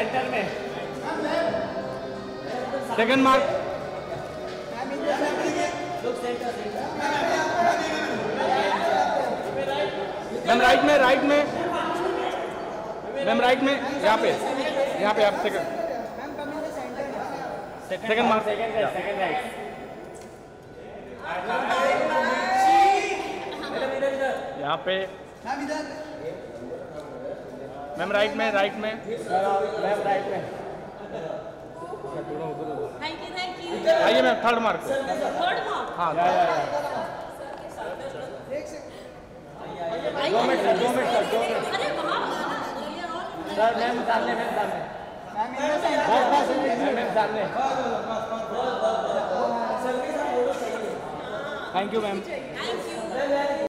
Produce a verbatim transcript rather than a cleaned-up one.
Centre में। Second mark. Ma'am right में, right में मैम, राइट में यहाँ पे, यहाँ पे आप second second mark. Second right, second right. यहाँ पे मैम राइट में, राइट में मैम राइट में। Thank you thank you. आइए ma'am, third mark. Third mark. हाँ या या या। दो मिनट सर, दो मिनट सर, दो मिनट। अरे वहाँ सर मैम सामने, मैम सामने। बस बस मैम मैम सामने। Thank you ma'am. Thank you.